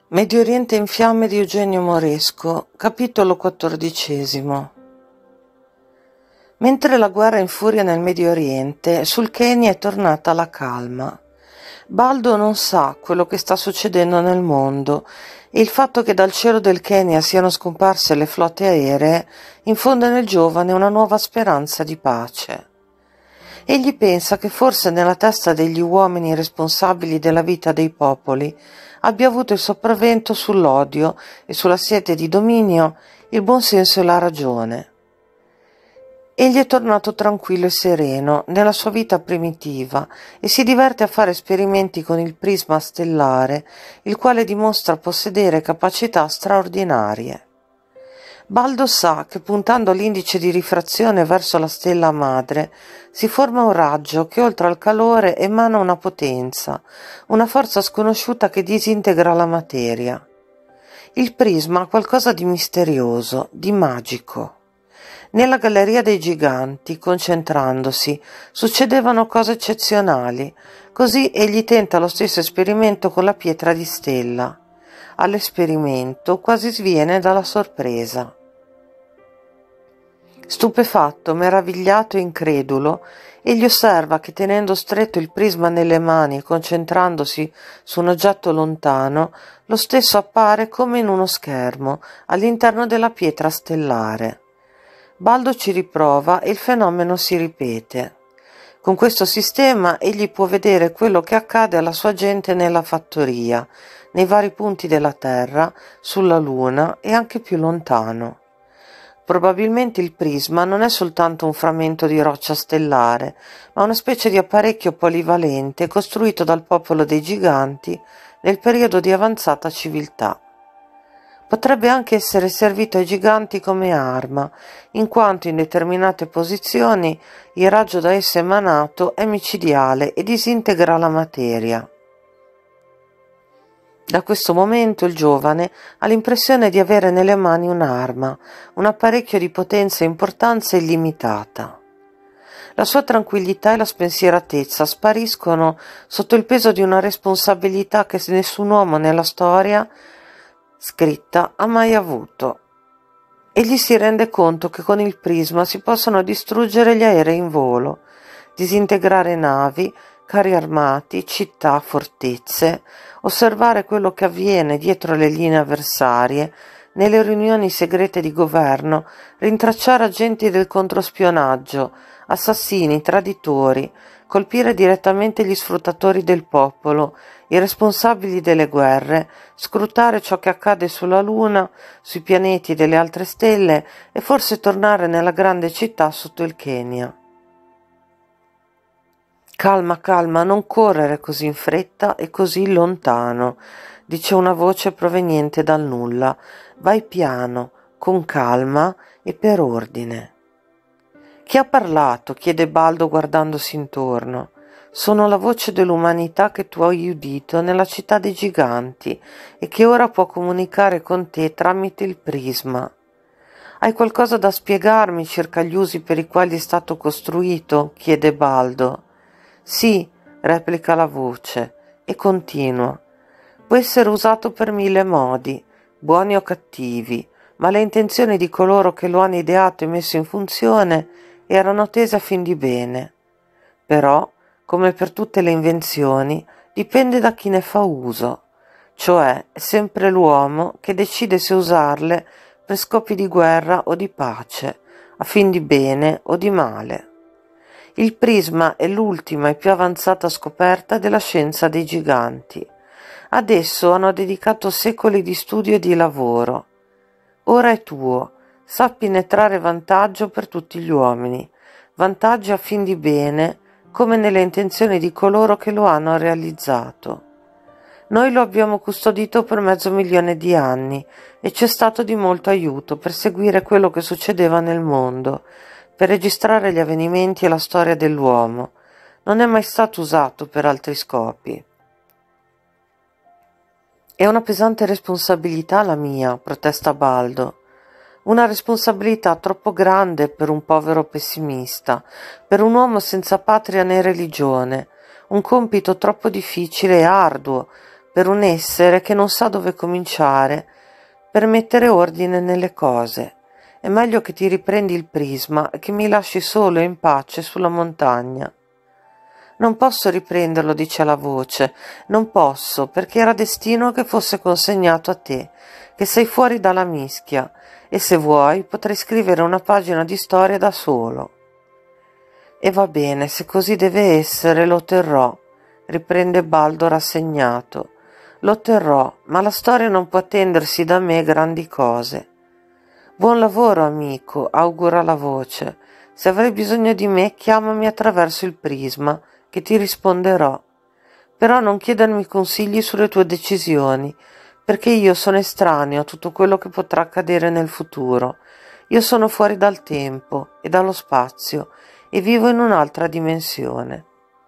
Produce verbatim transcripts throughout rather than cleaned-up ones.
Medio Oriente in fiamme di Eugenio Moresco, capitolo quattordicesimo. Mentre la guerra infuria nel Medio Oriente, sul Kenya è tornata la calma. Baldo non sa quello che sta succedendo nel mondo e il fatto che dal cielo del Kenya siano scomparse le flotte aeree infonde nel giovane una nuova speranza di pace. Egli pensa che forse nella testa degli uomini responsabili della vita dei popoli abbia avuto il sopravvento sull'odio e sulla sete di dominio il buon senso e la ragione. Egli è tornato tranquillo e sereno nella sua vita primitiva e si diverte a fare esperimenti con il prisma stellare, il quale dimostra possedere capacità straordinarie. Baldo sa che puntando l'indice di rifrazione verso la stella madre si forma un raggio che oltre al calore emana una potenza, una forza sconosciuta che disintegra la materia. Il prisma ha qualcosa di misterioso, di magico. Nella galleria dei giganti, concentrandosi, succedevano cose eccezionali, così egli tenta lo stesso esperimento con la pietra di stella. All'esperimento quasi sviene dalla sorpresa. Stupefatto, meravigliato e incredulo, egli osserva che tenendo stretto il prisma nelle mani e concentrandosi su un oggetto lontano, lo stesso appare come in uno schermo all'interno della pietra stellare. Baldo ci riprova e il fenomeno si ripete. Con questo sistema egli può vedere quello che accade alla sua gente nella fattoria, nei vari punti della Terra, sulla Luna e anche più lontano. Probabilmente il prisma non è soltanto un frammento di roccia stellare, ma una specie di apparecchio polivalente costruito dal popolo dei giganti nel periodo di avanzata civiltà. Potrebbe anche essere servito ai giganti come arma, in quanto in determinate posizioni il raggio da esso emanato è micidiale e disintegra la materia. Da questo momento il giovane ha l'impressione di avere nelle mani un'arma, un apparecchio di potenza e importanza illimitata. La sua tranquillità e la spensieratezza spariscono sotto il peso di una responsabilità che nessun uomo nella storia scritta ha mai avuto. Egli si rende conto che con il prisma si possono distruggere gli aerei in volo, disintegrare navi, carri armati, città, fortezze, osservare quello che avviene dietro le linee avversarie, nelle riunioni segrete di governo, rintracciare agenti del controspionaggio, assassini, traditori, colpire direttamente gli sfruttatori del popolo, i responsabili delle guerre, scrutare ciò che accade sulla Luna, sui pianeti delle altre stelle e forse tornare nella grande città sotto il Kenya. Calma, calma, non correre così in fretta e così lontano, dice una voce proveniente dal nulla. Vai piano, con calma e per ordine. Chi ha parlato? Chiede Baldo guardandosi intorno. Sono la voce dell'umanità che tu hai udito nella città dei giganti e che ora può comunicare con te tramite il prisma. Hai qualcosa da spiegarmi circa gli usi per i quali è stato costruito? Chiede Baldo. Sì, replica la voce, e continua. Può essere usato per mille modi, buoni o cattivi, ma le intenzioni di coloro che lo hanno ideato e messo in funzione erano tese a fin di bene. Però, come per tutte le invenzioni, dipende da chi ne fa uso, cioè è sempre l'uomo che decide se usarle per scopi di guerra o di pace, a fin di bene o di male. Il prisma è l'ultima e più avanzata scoperta della scienza dei giganti. Ad esso hanno dedicato secoli di studio e di lavoro. Ora è tuo, sappi ne trarre vantaggio per tutti gli uomini, vantaggio a fin di bene, come nelle intenzioni di coloro che lo hanno realizzato. Noi lo abbiamo custodito per mezzo milione di anni e ci è stato di molto aiuto per seguire quello che succedeva nel mondo, per registrare gli avvenimenti e la storia dell'uomo. Non è mai stato usato per altri scopi. È una pesante responsabilità la mia, protesta Baldo. Una responsabilità troppo grande per un povero pessimista, per un uomo senza patria né religione, un compito troppo difficile e arduo per un essere che non sa dove cominciare per mettere ordine nelle cose. È meglio che ti riprendi il prisma e che mi lasci solo e in pace sulla montagna. Non posso riprenderlo, dice la voce, non posso, perché era destino che fosse consegnato a te, che sei fuori dalla mischia, e se vuoi potrei scrivere una pagina di storia da solo. E va bene, se così deve essere, lo terrò, riprende Baldo rassegnato. Lo terrò, ma la storia non può attendersi da me grandi cose. Buon lavoro, amico, augura la voce. Se avrai bisogno di me, chiamami attraverso il prisma, che ti risponderò. Però non chiedermi consigli sulle tue decisioni, perché io sono estraneo a tutto quello che potrà accadere nel futuro. Io sono fuori dal tempo e dallo spazio e vivo in un'altra dimensione.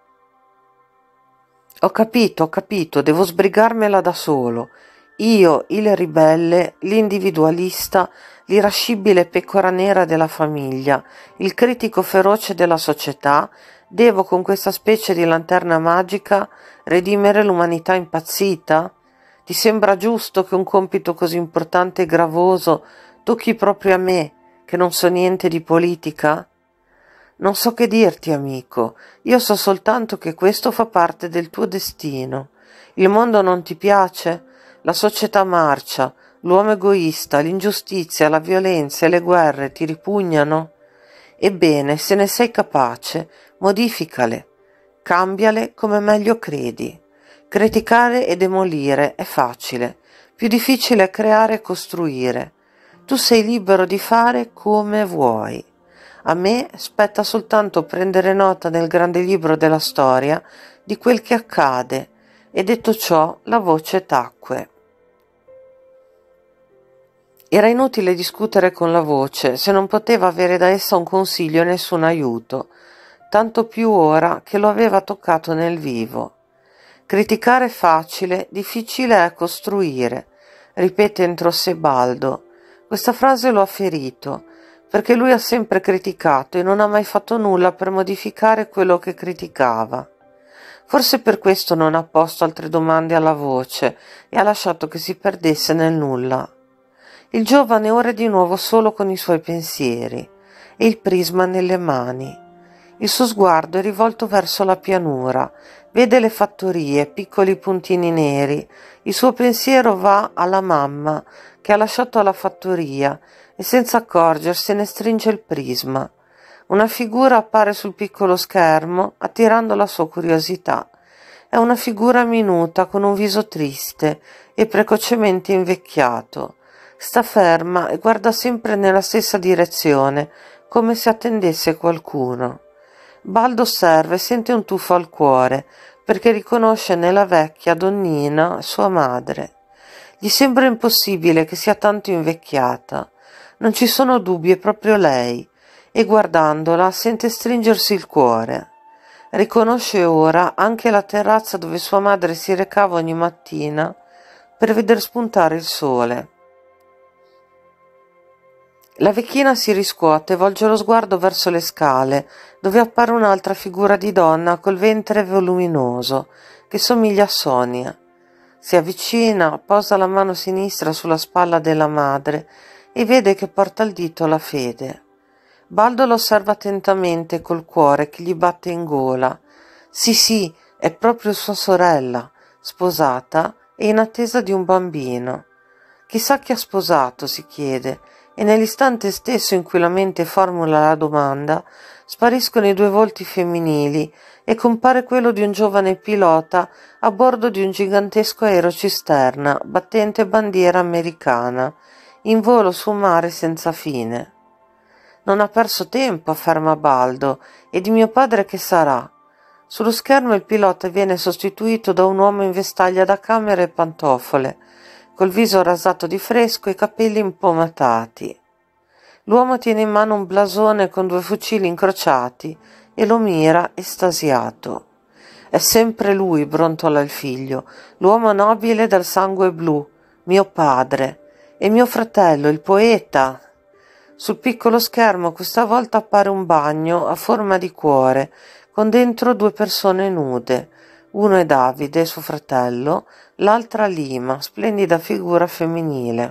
Ho capito, ho capito, devo sbrigarmela da solo. Io, il ribelle, l'individualista, l'irascibile pecora nera della famiglia, il critico feroce della società, devo con questa specie di lanterna magica redimere l'umanità impazzita? Ti sembra giusto che un compito così importante e gravoso tocchi proprio a me, che non so niente di politica? Non so che dirti, amico, io so soltanto che questo fa parte del tuo destino. Il mondo non ti piace? La società marcia, l'uomo egoista, l'ingiustizia, la violenza e le guerre ti ripugnano? Ebbene, se ne sei capace, modificale, cambiale come meglio credi. Criticare e demolire è facile, più difficile è creare e costruire. Tu sei libero di fare come vuoi. A me spetta soltanto prendere nota nel grande libro della storia di quel che accade, e detto ciò la voce tacque. Era inutile discutere con la voce se non poteva avere da essa un consiglio e nessun aiuto, tanto più ora che lo aveva toccato nel vivo. Criticare è facile, difficile è costruire, ripete entro sé Baldo. Questa frase lo ha ferito, perché lui ha sempre criticato e non ha mai fatto nulla per modificare quello che criticava. Forse per questo non ha posto altre domande alla voce e ha lasciato che si perdesse nel nulla. Il giovane ora è di nuovo solo con i suoi pensieri e il prisma nelle mani. Il suo sguardo è rivolto verso la pianura, vede le fattorie, piccoli puntini neri. Il suo pensiero va alla mamma che ha lasciato la fattoria e senza accorgersene stringe il prisma. Una figura appare sul piccolo schermo, attirando la sua curiosità. È una figura minuta con un viso triste e precocemente invecchiato. Sta ferma e guarda sempre nella stessa direzione, come se attendesse qualcuno. Baldo osserva e sente un tuffo al cuore, perché riconosce nella vecchia donnina sua madre. Gli sembra impossibile che sia tanto invecchiata. Non ci sono dubbi, è proprio lei, e guardandola sente stringersi il cuore. Riconosce ora anche la terrazza dove sua madre si recava ogni mattina per veder spuntare il sole. La vecchina si riscuote e volge lo sguardo verso le scale, dove appare un'altra figura di donna col ventre voluminoso, che somiglia a Sonia. Si avvicina, posa la mano sinistra sulla spalla della madre e vede che porta al dito la fede. Baldo lo osserva attentamente col cuore che gli batte in gola. Sì, sì, è proprio sua sorella, sposata e in attesa di un bambino. Chissà chi ha sposato, si chiede, e nell'istante stesso in cui la mente formula la domanda, spariscono i due volti femminili e compare quello di un giovane pilota a bordo di un gigantesco aerocisterna battente bandiera americana, in volo su un mare senza fine. Non ha perso tempo, afferma Baldo, e di mio padre che sarà? Sullo schermo il pilota viene sostituito da un uomo in vestaglia da camera e pantofole, col viso rasato di fresco e i capelli impomatati. L'uomo tiene in mano un blasone con due fucili incrociati e lo mira estasiato. È sempre lui, brontola il figlio, l'uomo nobile dal sangue blu, mio padre, e mio fratello, il poeta. Sul piccolo schermo questa volta appare un bagno a forma di cuore, con dentro due persone nude, Uno è Davide, suo fratello, l'altra Lima, splendida figura femminile.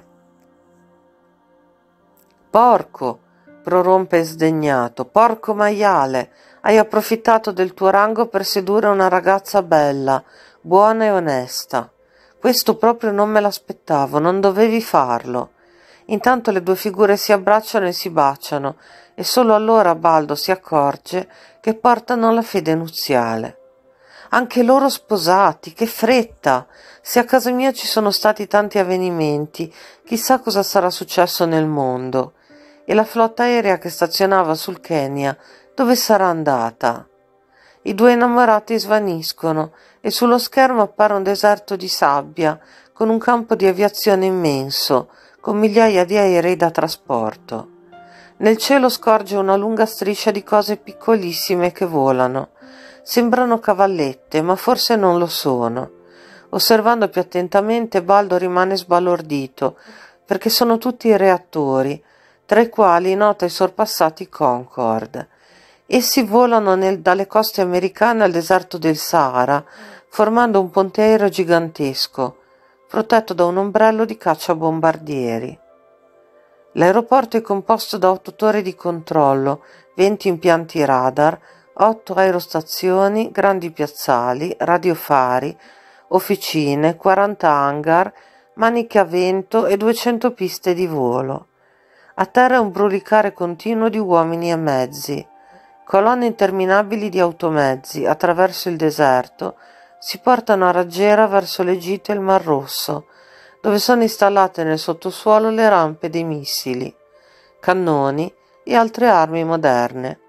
Porco, prorompe sdegnato, porco maiale, hai approfittato del tuo rango per sedurre una ragazza bella, buona e onesta. Questo proprio non me l'aspettavo, non dovevi farlo. Intanto le due figure si abbracciano e si baciano, e solo allora Baldo si accorge che portano la fede nuziale. Anche loro sposati, che fretta! Se a casa mia ci sono stati tanti avvenimenti, chissà cosa sarà successo nel mondo. E la flotta aerea che stazionava sul Kenya, dove sarà andata? I due innamorati svaniscono e sullo schermo appare un deserto di sabbia con un campo di aviazione immenso, con migliaia di aerei da trasporto. Nel cielo scorge una lunga striscia di cose piccolissime che volano. Sembrano cavallette, ma forse non lo sono. Osservando più attentamente, Baldo rimane sbalordito, perché sono tutti reattori, tra i quali nota i sorpassati Concorde. Essi volano nel, dalle coste americane al deserto del Sahara, formando un ponte aereo gigantesco, protetto da un ombrello di cacciabombardieri. L'aeroporto è composto da otto torri di controllo, venti impianti radar, otto aerostazioni, grandi piazzali, radiofari, officine, quaranta hangar, maniche a vento e duecento piste di volo. A terra un brulicare continuo di uomini e mezzi. Colonne interminabili di automezzi attraverso il deserto si portano a raggiera verso l'Egitto e il Mar Rosso, dove sono installate nel sottosuolo le rampe dei missili, cannoni e altre armi moderne.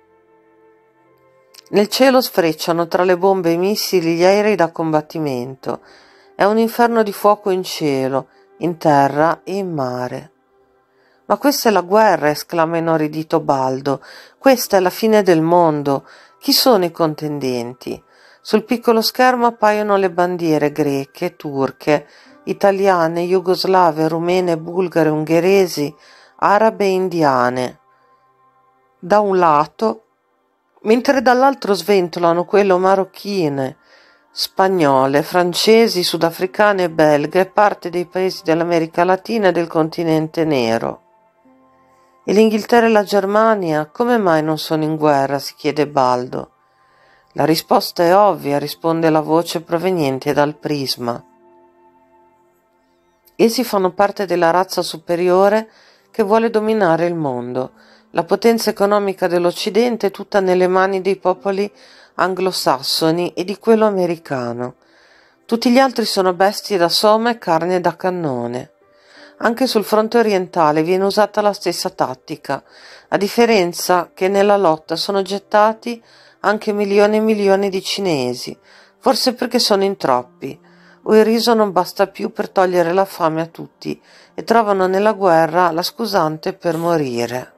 Nel cielo sfrecciano tra le bombe e i missili gli aerei da combattimento. È un inferno di fuoco in cielo, in terra e in mare. «Ma questa è la guerra!» esclama inorridito Baldo. «Questa è la fine del mondo! Chi sono i contendenti?» Sul piccolo schermo appaiono le bandiere greche, turche, italiane, jugoslave, rumene, bulgare, ungheresi, arabe e indiane. Da un lato, mentre dall'altro sventolano quelle marocchine, spagnole, francesi, sudafricane e belghe e parte dei paesi dell'America Latina e del continente nero. E l'Inghilterra e la Germania come mai non sono in guerra? Si chiede Baldo. La risposta è ovvia, risponde la voce proveniente dal prisma. Essi fanno parte della razza superiore che vuole dominare il mondo. La potenza economica dell'Occidente è tutta nelle mani dei popoli anglosassoni e di quello americano. Tutti gli altri sono bestie da soma e carne da cannone. Anche sul fronte orientale viene usata la stessa tattica, a differenza che nella lotta sono gettati anche milioni e milioni di cinesi, forse perché sono in troppi, o il riso non basta più per togliere la fame a tutti e trovano nella guerra la scusante per morire.